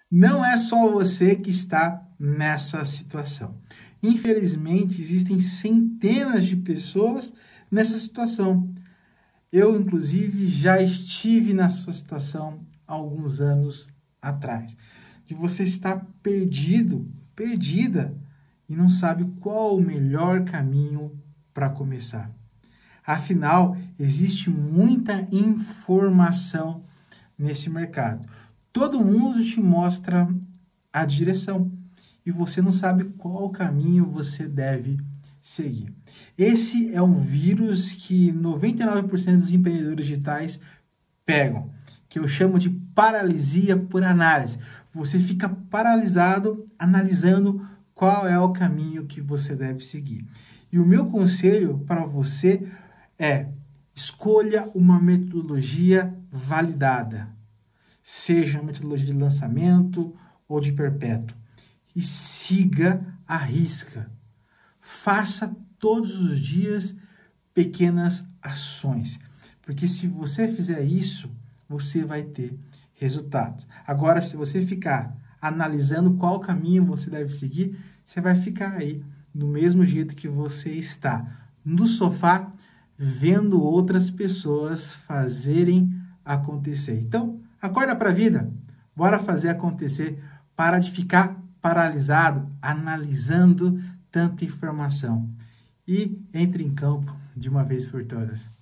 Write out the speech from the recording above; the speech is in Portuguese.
Não é só você que está nessa situação. Infelizmente, existem centenas de pessoas nessa situação. Eu, inclusive, já estive na sua situação há alguns anos atrás. De você estar perdido, perdida, e não sabe qual o melhor caminho para começar. Afinal, existe muita informação nesse mercado. Todo mundo te mostra a direção e você não sabe qual caminho você deve seguir. Esse é um vírus que 99% dos empreendedores digitais pegam, que eu chamo de paralisia por análise. Você fica paralisado analisando qual é o caminho que você deve seguir. E o meu conselho para você é: escolha uma metodologia validada, seja uma metodologia de lançamento ou de perpétuo, e siga à risca. Faça todos os dias pequenas ações, porque se você fizer isso, você vai ter resultados. Agora, se você ficar analisando qual caminho você deve seguir, você vai ficar aí do mesmo jeito que você está, no sofá, vendo outras pessoas fazerem acontecer. Então, acorda para a vida, bora fazer acontecer, para de ficar paralisado, analisando tanta informação. E entre em campo de uma vez por todas.